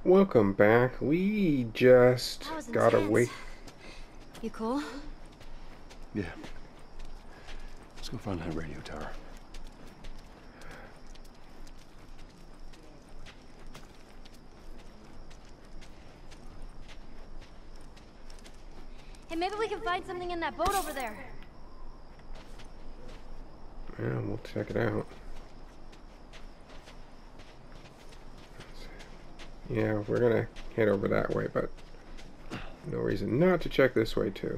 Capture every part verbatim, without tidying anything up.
Welcome back. We just That was got intense. away. You cool? Yeah. Let's go find that radio tower. Hey, maybe we can find something in that boat over there. Yeah, we'll check it out. Yeah, we're gonna head over that way, but no reason not to check this way too.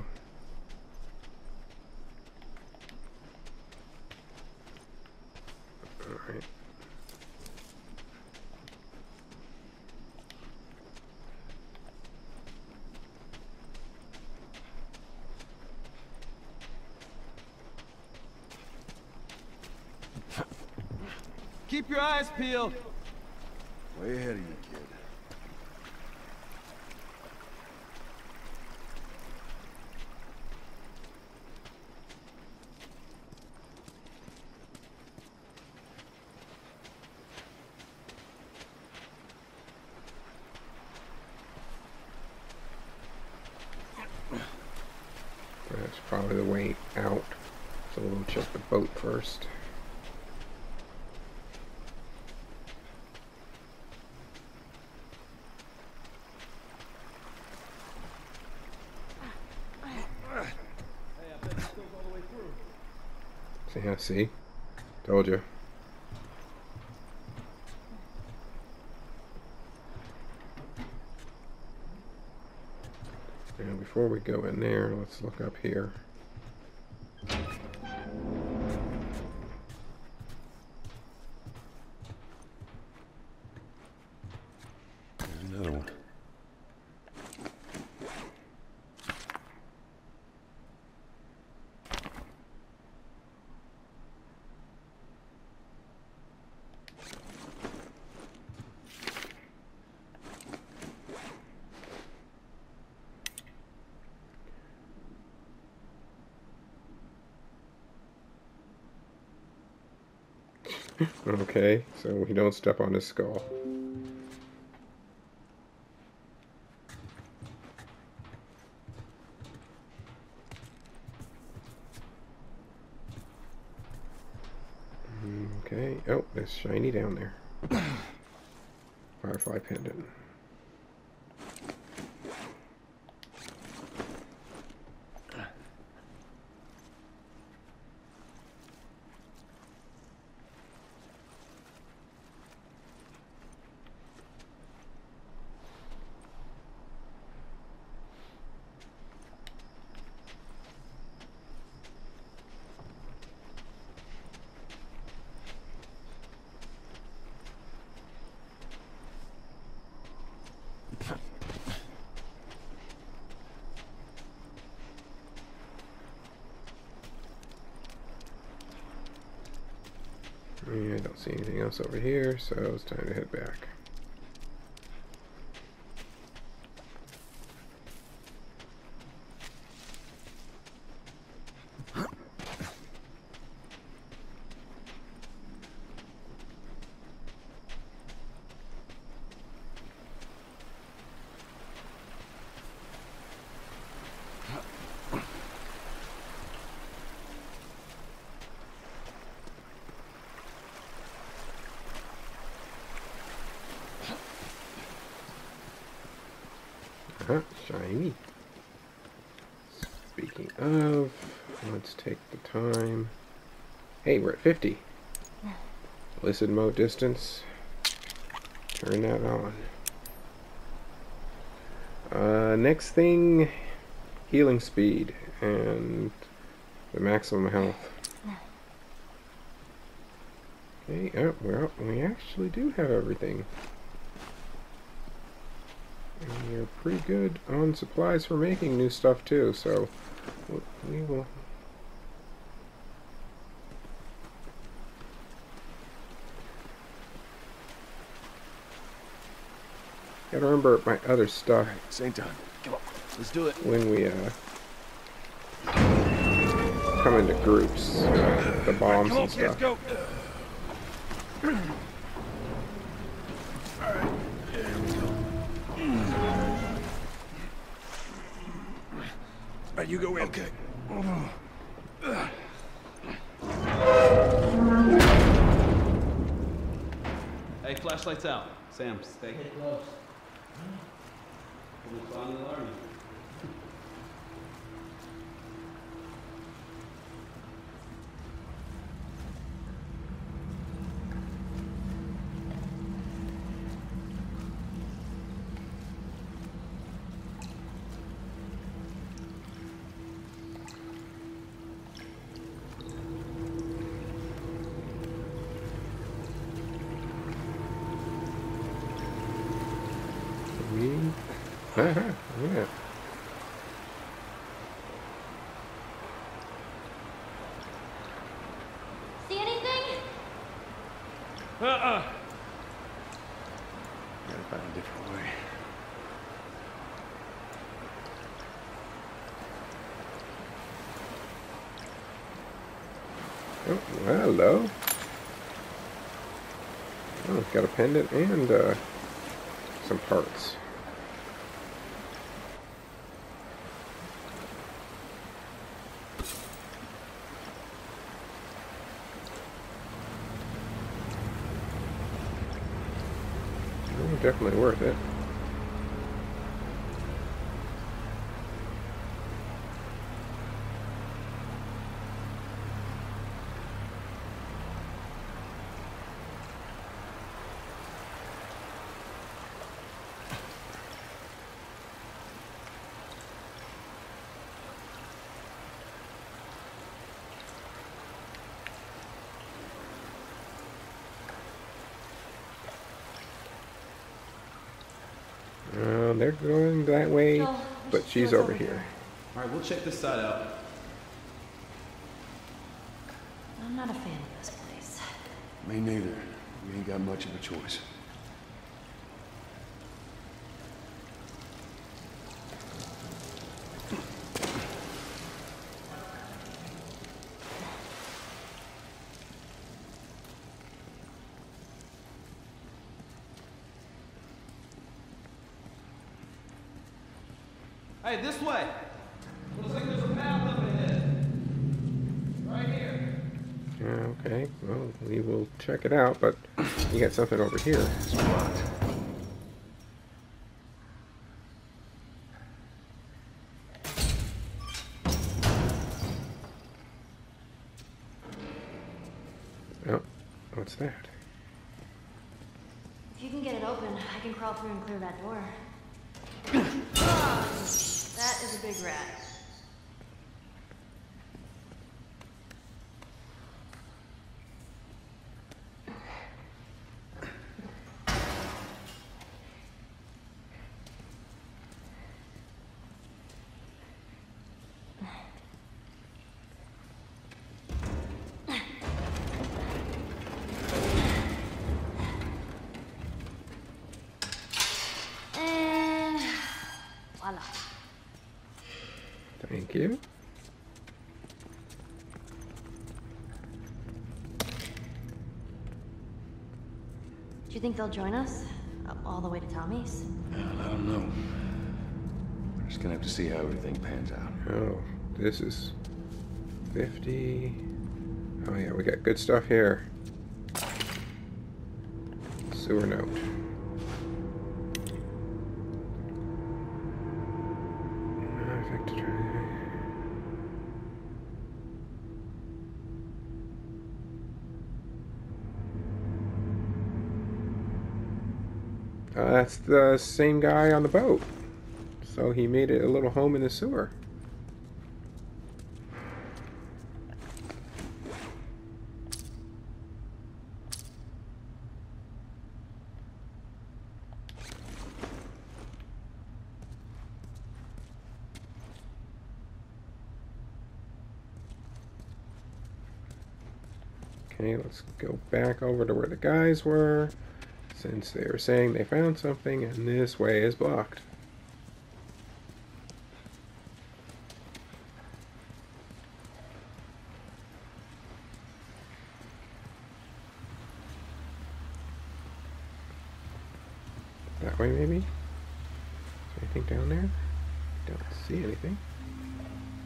Alright. Keep your eyes peeled. Way ahead of you, kid. That's probably the way out. So we'll check the boat first. Yeah, see? Told you. Now, before we go in there, let's look up here. There's another one. Okay, so we don't step on his skull. Okay, oh, there's shiny down there. Firefly pendant. I don't see anything else over here, so it's time to head back. Uh-huh, shiny. Speaking of, let's take the time. Hey, we're at fifty. Listen mode distance. Turn that on. Uh, next thing, healing speed and the maximum health. Okay, oh, well, we actually do have everything. And we're pretty good on supplies for making new stuff too, so we will. Gotta remember my other stuff. Alright, same time. Come on, let's do it. When we uh come into groups, uh, the bombs Come on, and kids, stuff. go. Alright, there we go. right, you go in. Okay. Hey, flashlight's out. Sam, stay close. We'll find the alarm. Uh-huh, yeah. See anything? Uh-uh. Gotta find a different way. Oh, well, hello. Oh, it's got a pendant and uh, some parts. Oh, definitely worth it. Uh, they're going that way, Joel, but just she's do us over over here. here. All right, we'll check this side out. I'm not a fan of this place. Me neither. We ain't got much of a choice. Hey, this way. Looks like there's a path up ahead. Right here. Yeah, okay, well, we will check it out, but you got something over here. Spot. Oh, what's that? If you can get it open, I can crawl through and clear that door. That is a big rat. And voila. Thank you. Do you think they'll join us? Up all the way to Tommy's? Well, I don't know. We're just gonna have to see how everything pans out. Oh, this is fifty. Oh yeah, we got good stuff here. Sewer note. Uh, that's the same guy on the boat. So he made it a little home in the sewer. Okay, let's go back over to where the guys were, since they were saying they found something, and this way is blocked. That way, maybe? Is there anything down there? Don't see anything.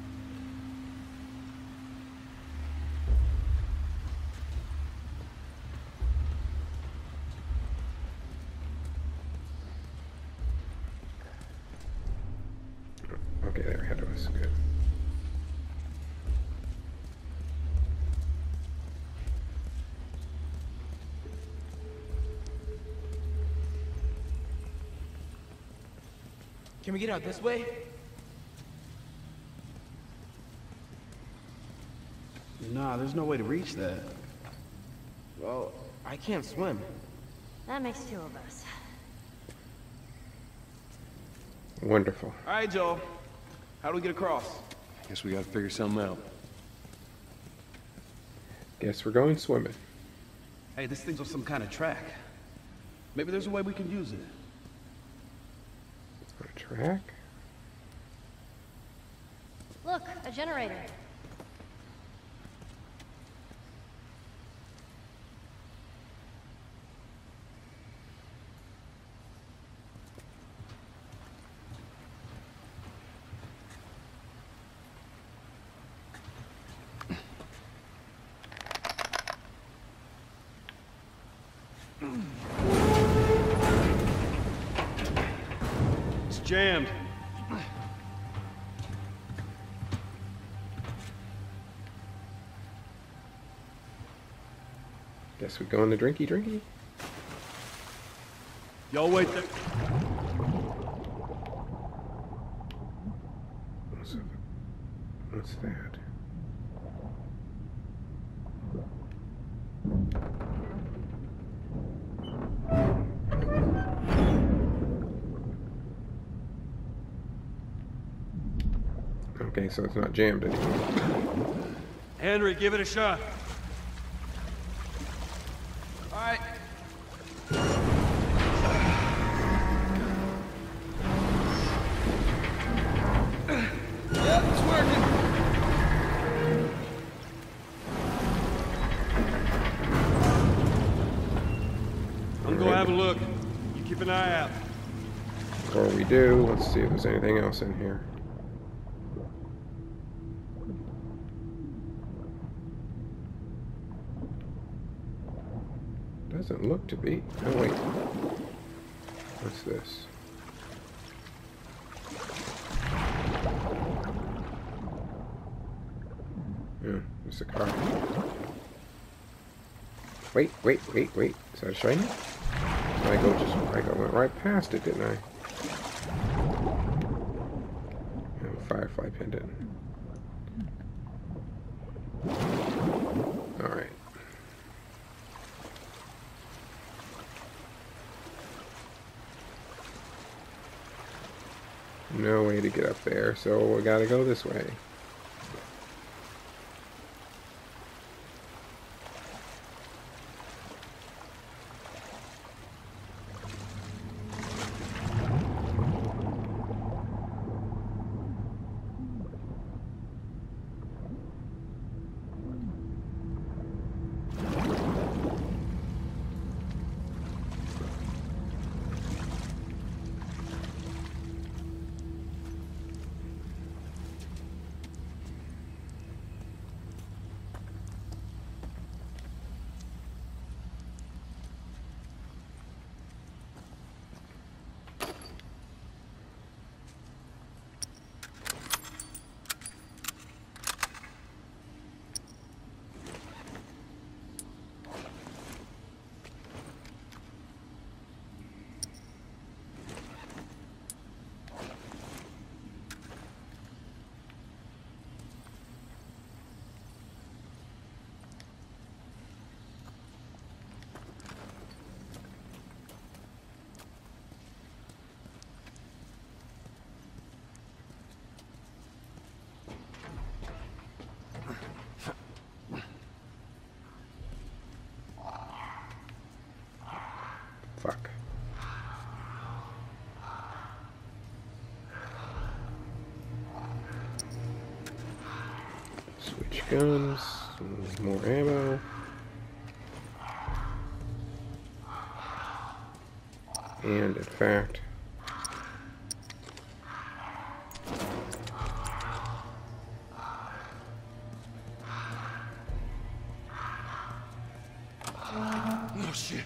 Can we get out this way? Nah, there's no way to reach that. Well, I can't swim. That makes two of us. Wonderful. All right, Joel. How do we get across? Guess we gotta figure something out. Guess we're going swimming. Hey, this thing's on some kind of track. Maybe there's a way we can use it. A track? Look, a generator. It's jammed. Guess we go in the drinky drinky. Y'all wait there. What's, what's that? Okay, so it's not jammed anymore. Henry, give it a shot. All right. Yeah, it's working. I'm gonna have a look. You keep an eye out. Before we do, let's see if there's anything else in here. Doesn't look to be. Oh wait. What's this? Yeah, it's a car. Wait, wait, wait, wait. Is that a shiny? I go just I go went right past it, didn't I? Oh, Firefly pendant. Alright. No way to get up there, so we gotta go this way. Fuck. Switch guns, some more ammo. And in fact, Oh shit.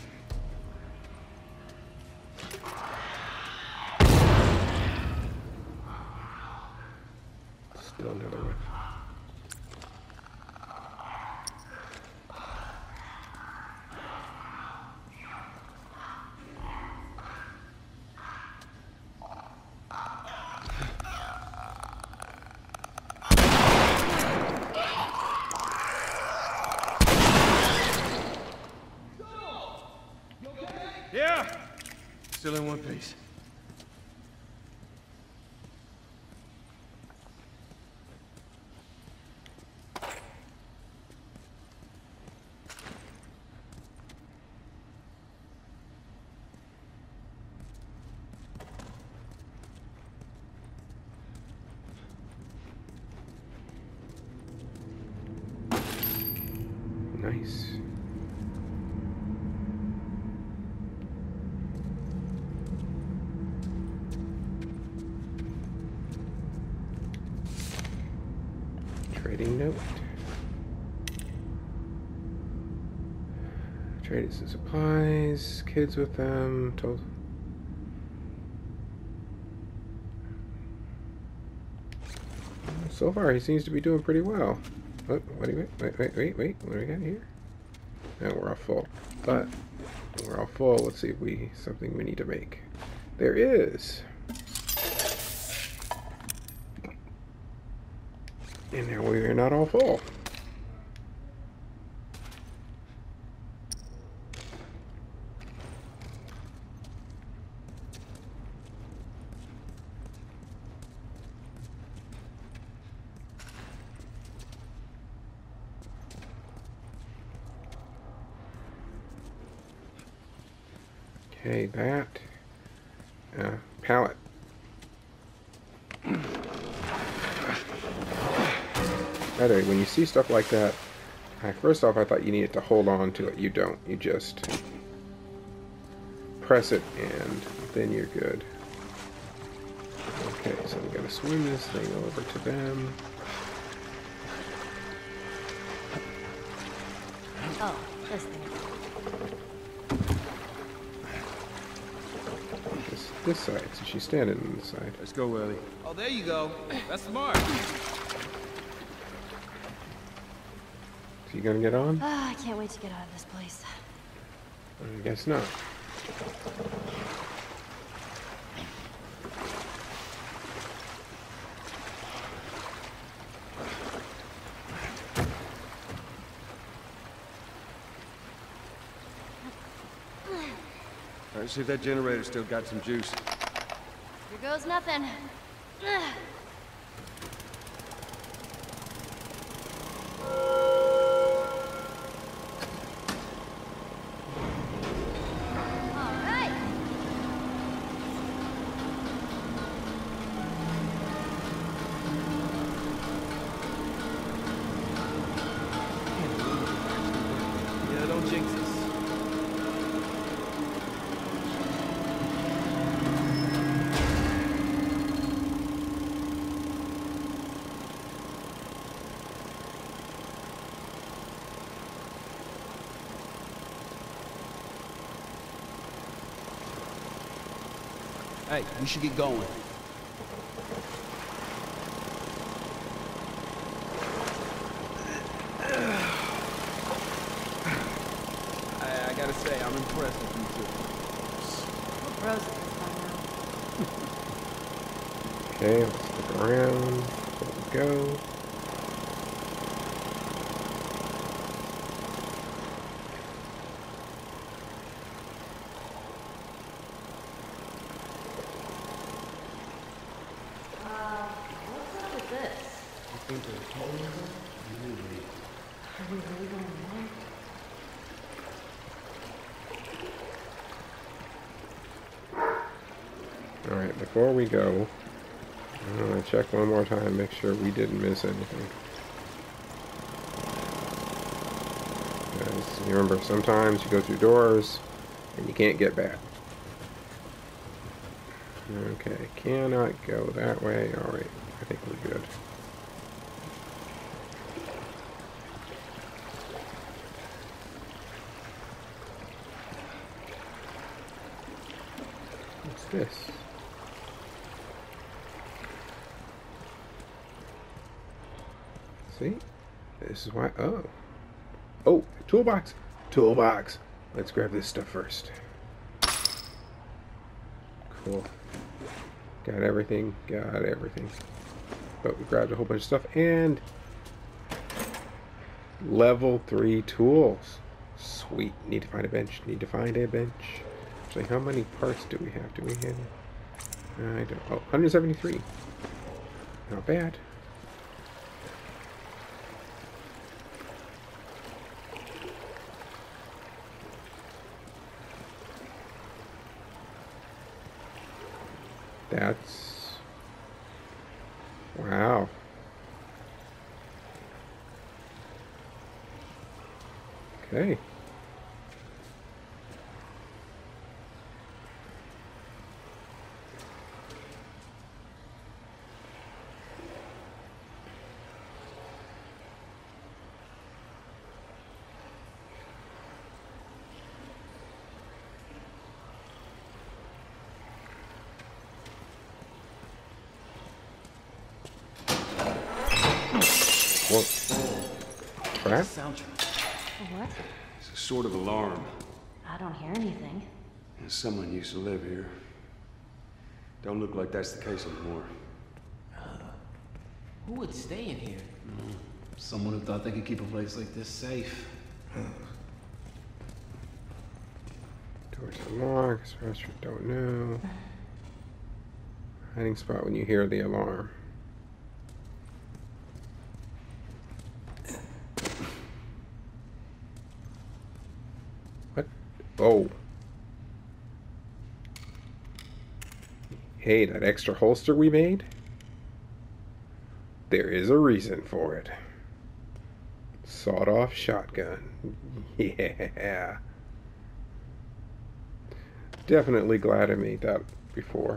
still another one. Yeah! Still in one piece. Nice. Trading note. Traded some supplies, kids with them, told. So far, he seems to be doing pretty well. Oh, what do you wait, wait, wait, wait, wait, what do we got here? No, we're all full. But we're all full. Let's see if we something we need to make. There is. And now we are not all full. Okay, that. Uh, pallet. By the way, when you see stuff like that, I, first off, I thought you needed to hold on to it. You don't. You just press it, and then you're good. Okay, so I'm going to swing this thing over to them. Oh, this thing. This, this side, so she's standing on this side. Let's go, Willie. Oh, there you go. That's smart. So you gonna get on? Ah, I can't wait to get out of this place. I guess not. All right, see if that generator's still got some juice. Here goes nothing. Yeah, don't jinx us. Hey, we should get going. I, I gotta say, I'm impressed with you two. We're bros at this by now. Okay, let's look around. There we go. Alright, before we go, I'm going to check one more time, make sure we didn't miss anything. Guys, you remember, sometimes you go through doors and you can't get back. Okay, cannot go that way. Alright, I think we're good. What's this? See? This is why. Oh. Oh, toolbox. Toolbox. Let's grab this stuff first. Cool. Got everything. Got everything. But we grabbed a whole bunch of stuff and level three tools. Sweet. Need to find a bench. Need to find a bench. Actually, how many parts do we have? Do we have? I don't. Oh, one hundred seventy-three. Not bad. That's... wow. Okay. Whoa. Crap. Soundtrack. What? It's a sort of alarm. I don't hear anything. And someone used to live here. Don't look like that's the case anymore. Who would stay in here? Someone who thought they could keep a place like this safe. Doors unlocked. Restaurant don't know. Hiding spot when you hear the alarm. What? Oh. Hey, that extra holster we made? There is a reason for it. Sawed-off shotgun. Yeah. Definitely glad I made that before.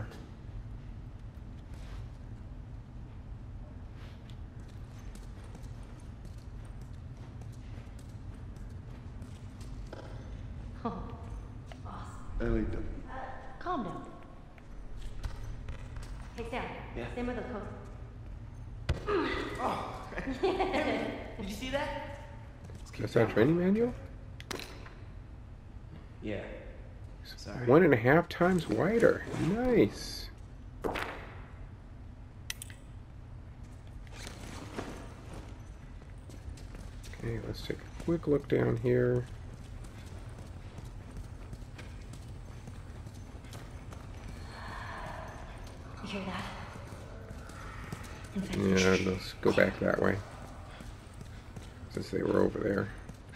Oh, boss. Ellie, Uh, calm down. Hey, Sam. Yeah? Sam with the coat. Oh, did you see that? That's our training manual? Yeah. Sorry. One and a half times wider. Nice. Okay, let's take a quick look down here. You hear that? Yeah, let's go back that way. Since they were over there.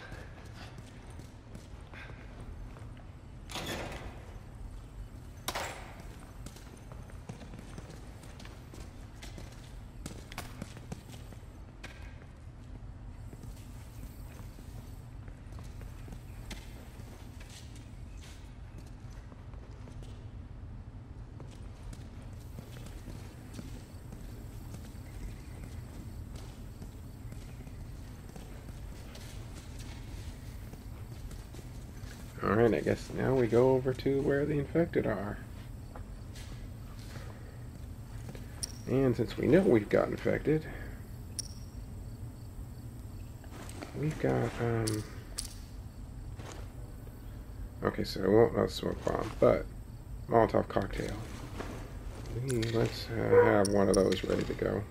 Alright, I guess now we go over to where the infected are. And since we know we've got infected, we've got, um... okay, so it won't not smoke bomb, but Molotov cocktail. We, let's uh, have one of those ready to go.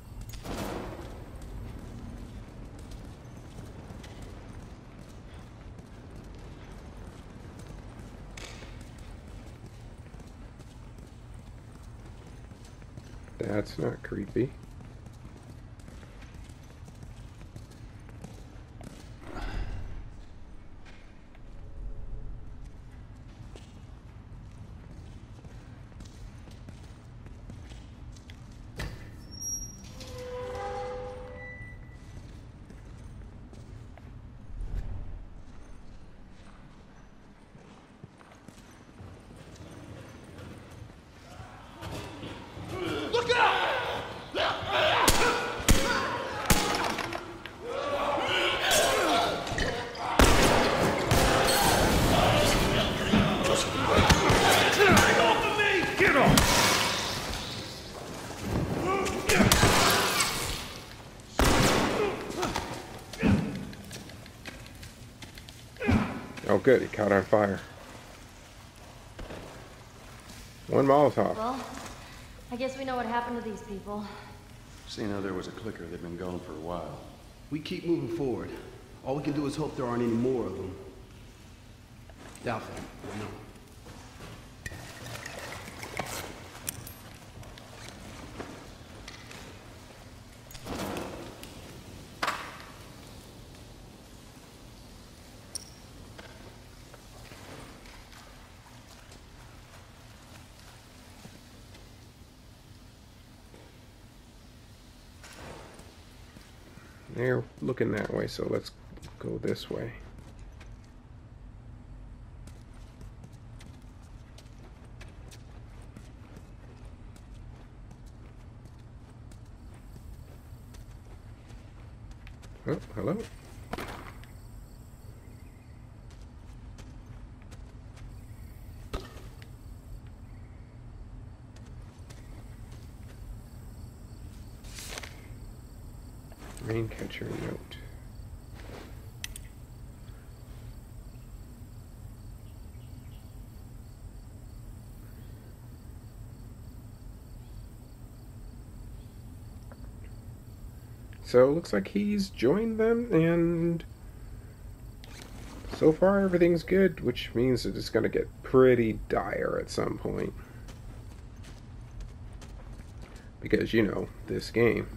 That's not creepy. Oh good, he caught on fire. One Molotov. Well, I guess we know what happened to these people. seeing how there was a clicker that'd been gone for a while. We keep moving forward. All we can do is hope there aren't any more of them. Doubtful, I know. They're looking that way, so let's go this way. Oh, hello. Rain catcher note. So it looks like he's joined them, and so far everything's good, which means that it's going to get pretty dire at some point. Because, you know, this game.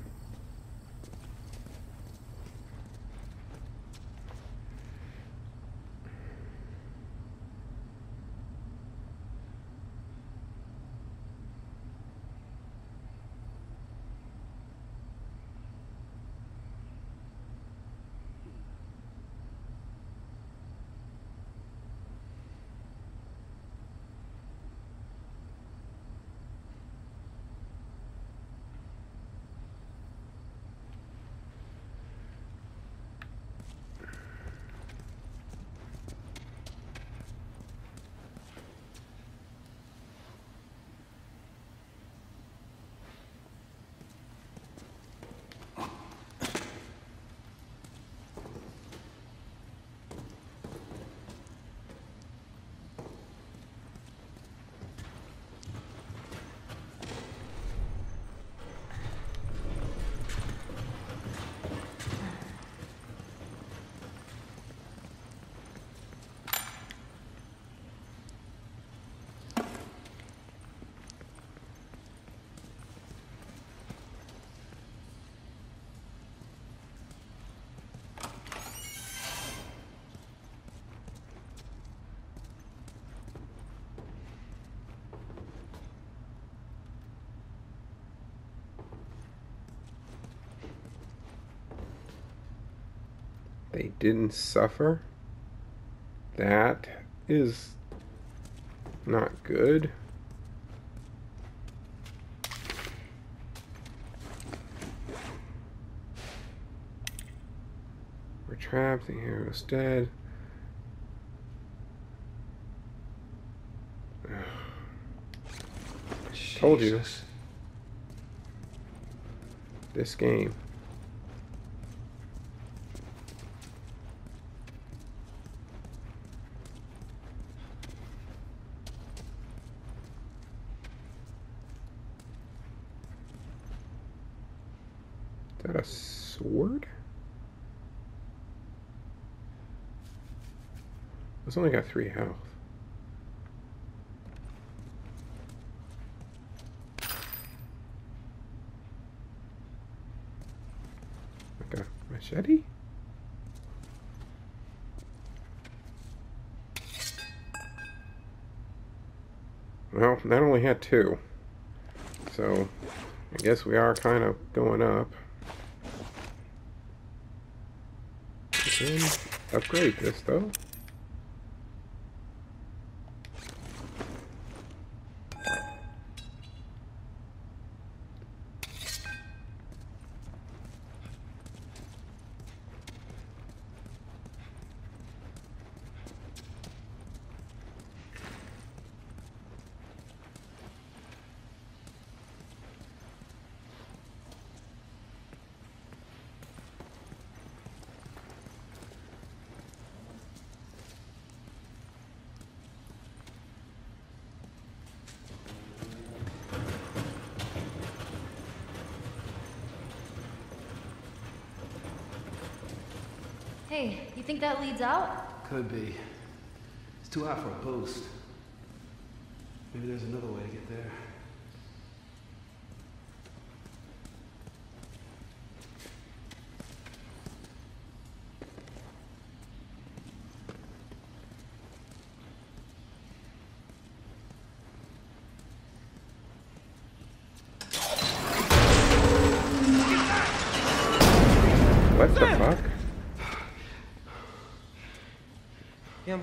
They didn't suffer. That is not good. We're trapped, the hero's dead. Told you. This game. Is that a sword? It's only got three health. Like a machete? Well, that only had two. So, I guess we are kind of going up. We can upgrade this, though. Hey, you think that leads out? Could be. It's too hot for a boost. Maybe there's another way to get there. What?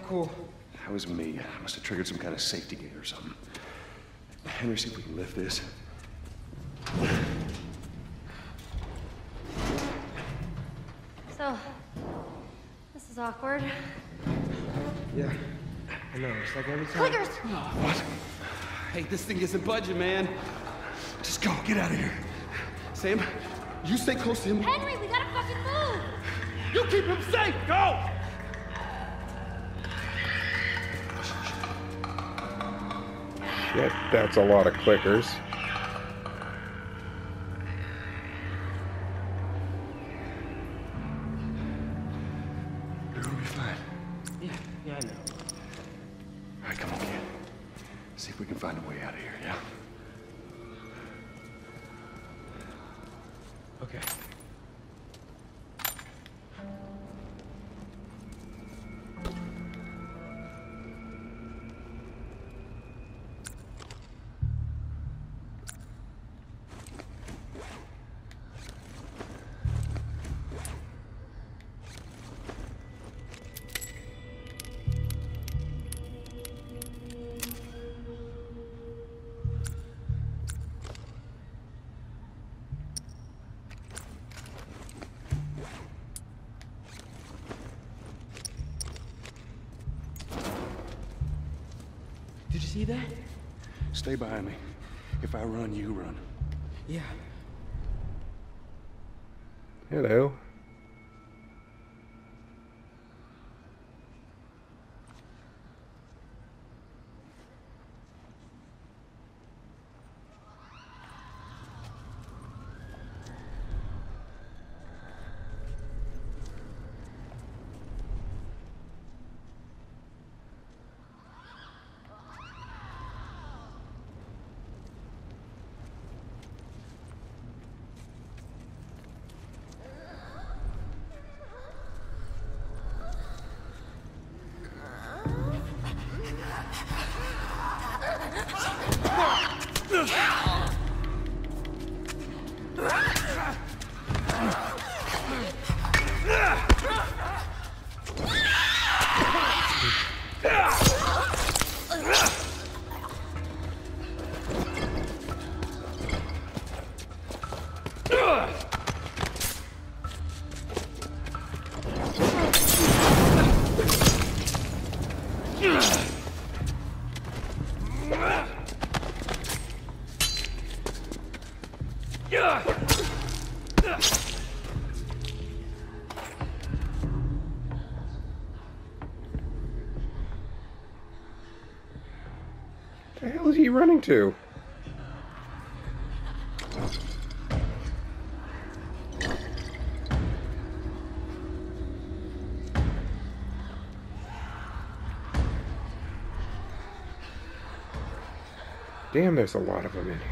cool. That was me. I must have triggered some kind of safety gate or something. Henry, see if we can lift this. So, this is awkward. Yeah, I know. It's like every time. Clickers! What? Hey, this thing isn't budging, man. Just go. Get out of here. Sam, you stay close to him. Henry, we gotta fucking move! You keep him safe. Go! Yeah, that's a lot of clickers. You're gonna be fine. Yeah, yeah, I know. All right, come on, kid. See if we can find a way out of here, yeah? Okay. Did you see that? Stay behind me. If I run, you run. Yeah. Hello. The hell is he running to? Damn, there's a lot of them in here.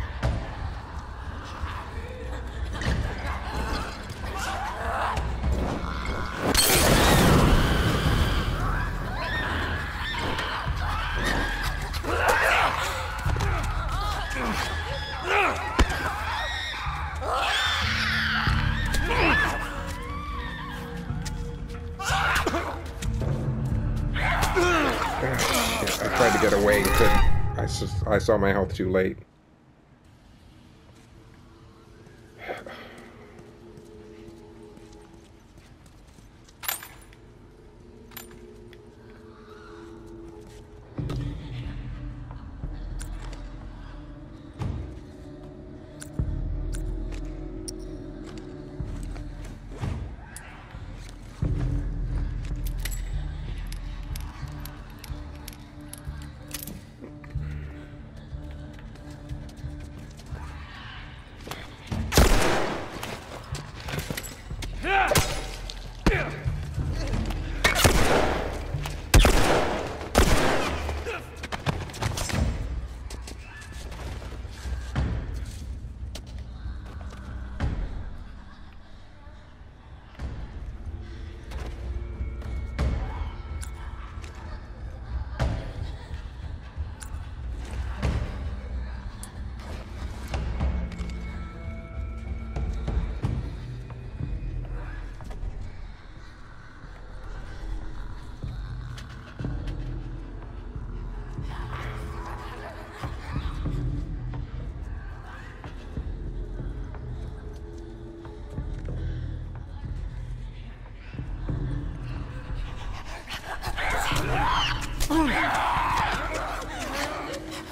I tried to get away and couldn't. I, s I saw my health too late.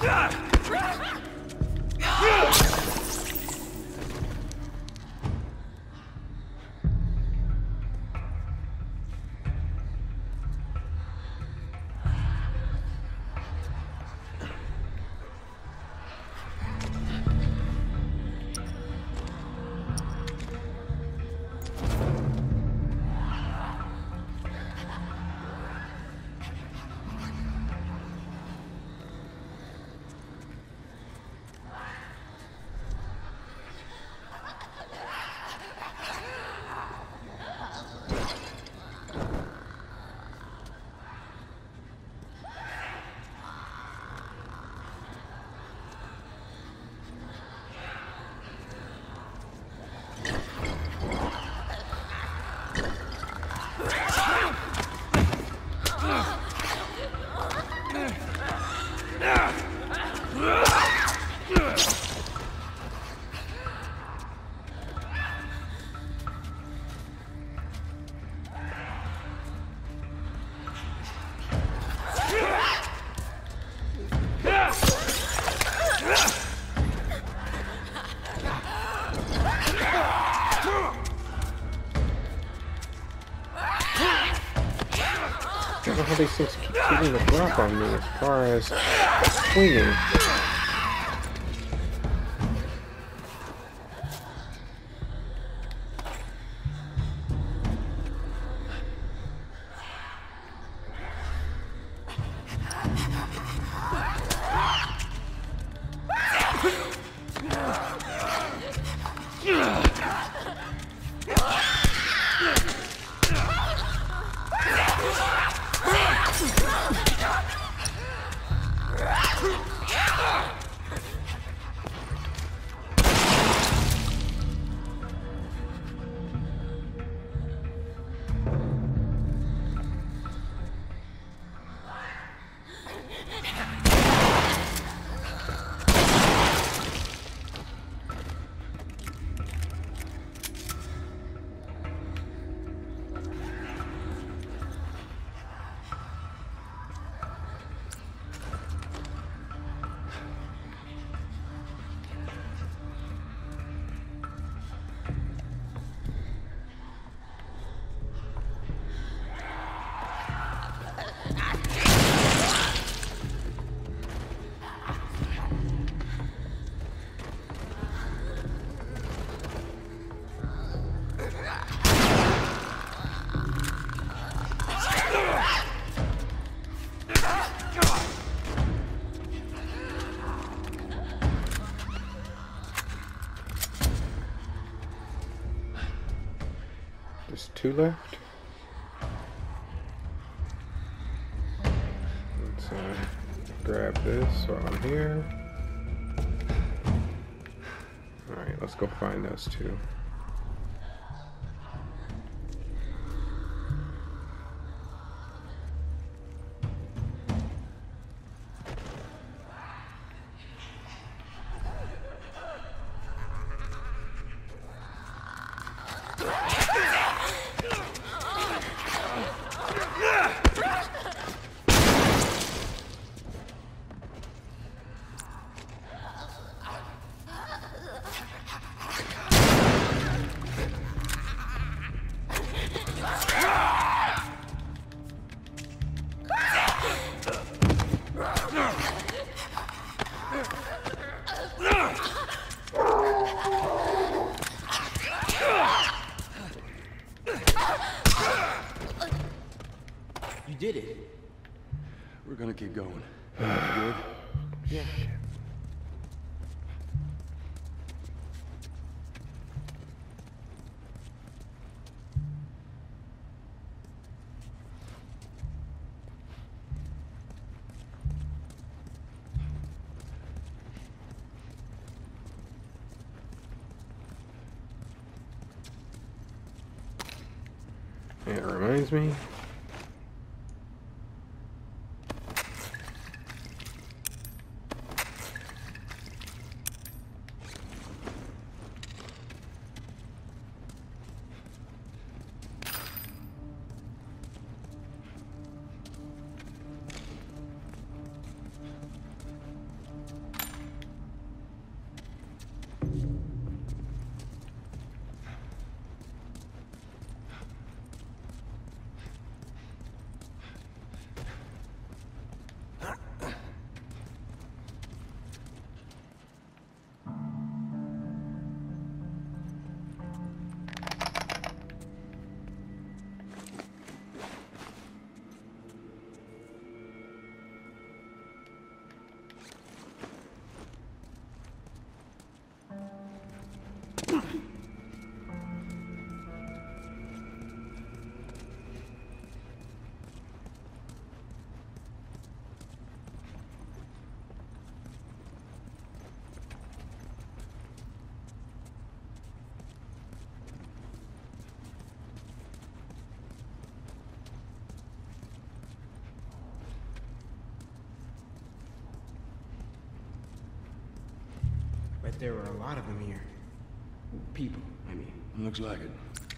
I don't know how these things keep getting the drop on me as far as swinging. There's two left. Let's uh, grab this while I'm here. Alright, let's go find those two. You did it. We're gonna keep going. Good? Yeah. It reminds me. Bet there were a lot of them here. People, I mean. Looks like it.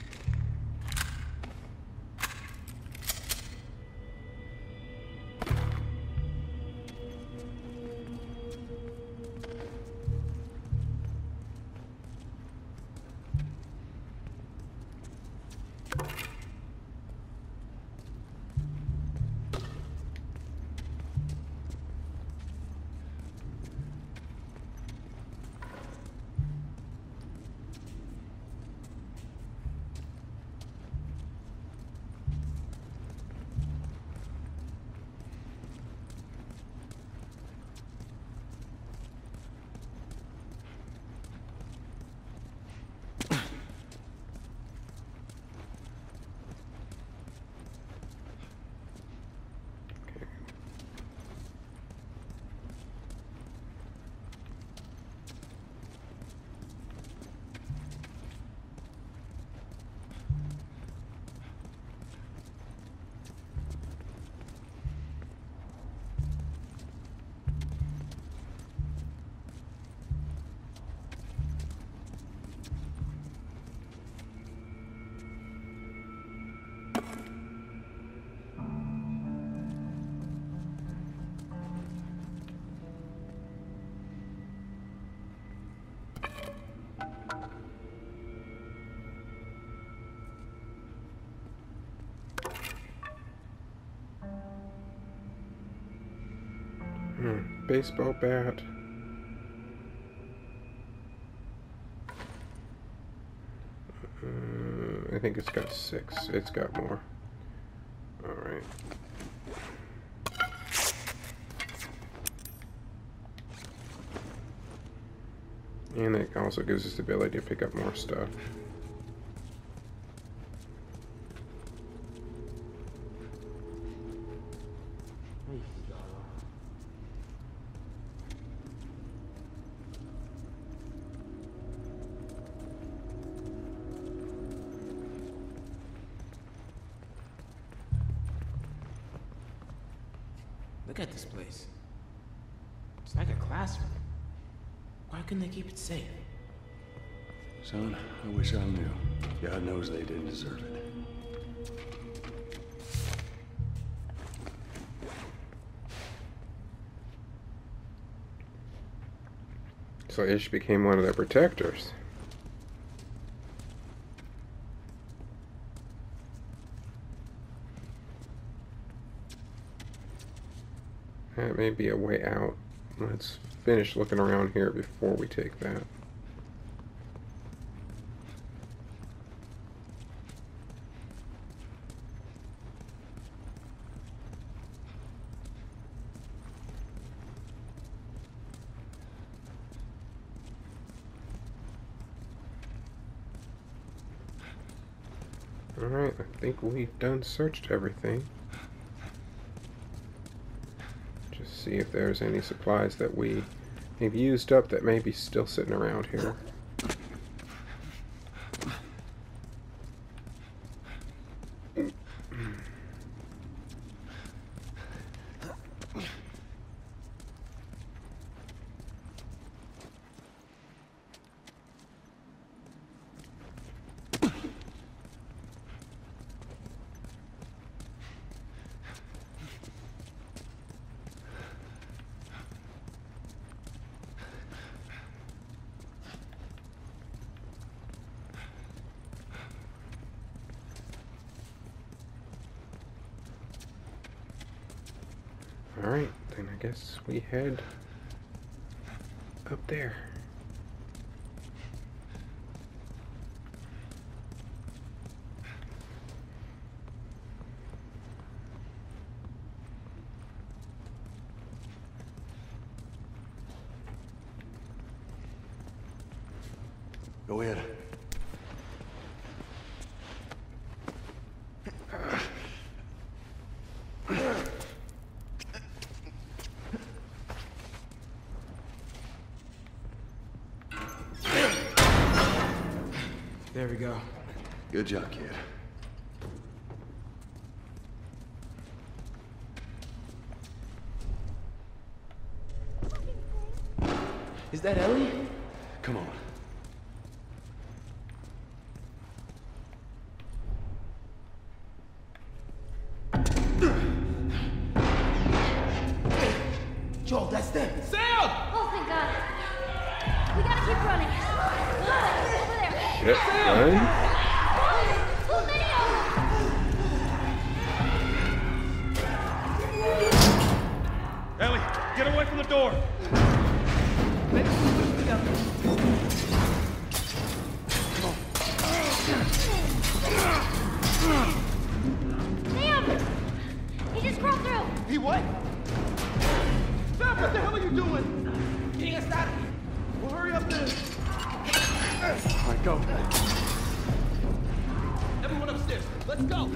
Hmm, baseball bat. Uh, I think it's got six. It's got more. Alright. And it also gives us the ability to pick up more stuff. Look at this place. It's like a classroom. Why couldn't they keep it safe? Son, I wish I knew. God knows they didn't deserve it. So Ish became one of their protectors. That may be a way out. Let's finish looking around here before we take that. Alright, I think we've done searched everything. Just see if there's any supplies that we have used up that may be still sitting around here. Alright, then I guess we head up there. Go ahead. There we go. Good job, kid. Is that Ellie? Come on. Joel, that's them. Sam! Oh, thank God. We gotta keep running. Over there. Shit, run. Oh, video! Ellie, get away from the door! Sam! He just crawled through! He what? Sam, what the hell are you doing? Getting us out of here. Well, hurry up then. All right, go. Everyone upstairs, let's go.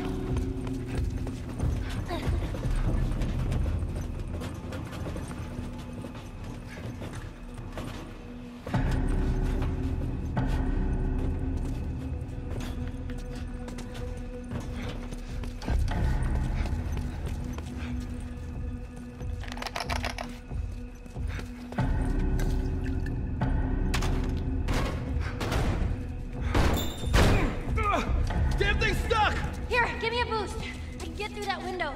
Damn thing's stuck! Here, give me a boost. I can get through that window.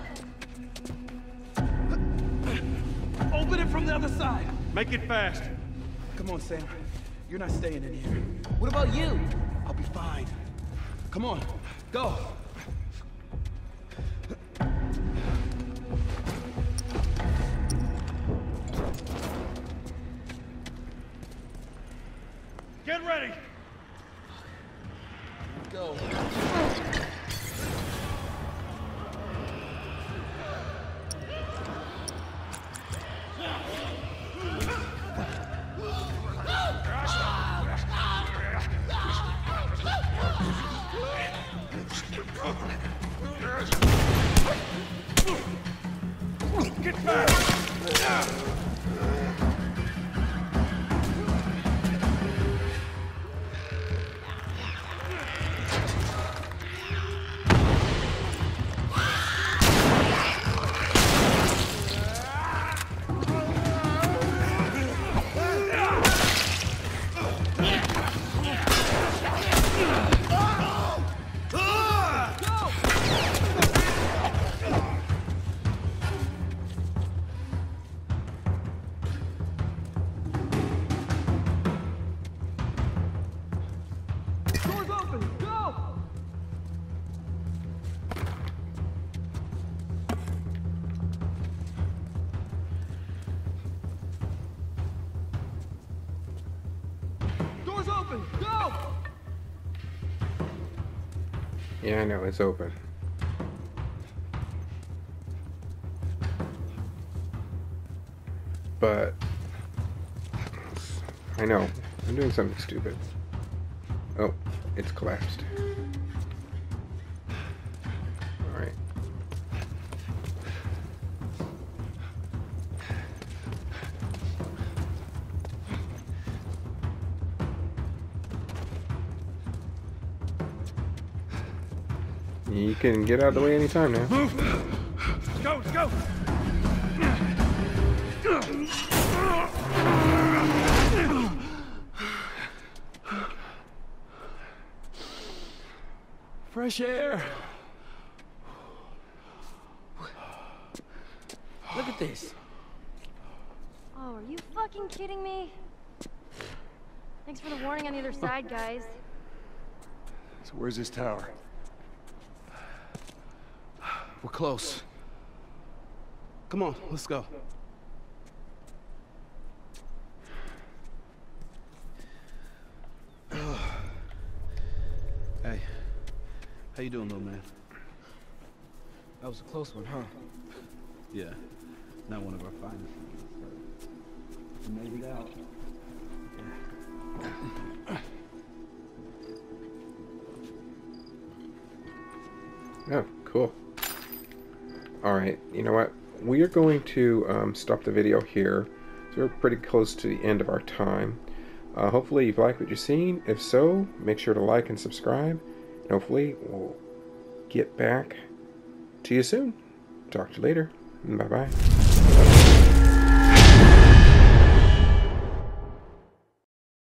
Open it from the other side. Make it fast. Come on, Sam. You're not staying in here. What about you? I'll be fine. Come on, go. Get ready. Go. Get back! Door's open! Go! Door's open! Go! Yeah, I know, it's open. But I know, I'm doing something stupid. Oh, it's collapsed. Alright. You can get out of the way anytime now. Move! Let's go, let's go! Fresh air. Look at this. Oh, are you fucking kidding me? Thanks for the warning on the other side, guys. So where's this tower? We're close. Come on, let's go. Hey, how you doing, little man? That was a close one, huh? Yeah, not one of our finest. We made it out. Oh, cool. Alright, you know what? We are going to um, stop the video here. So we're pretty close to the end of our time. Uh, hopefully you've liked what you've seen. If so, make sure to like and subscribe. And hopefully we'll get back to you soon. Talk to you later. Bye-bye.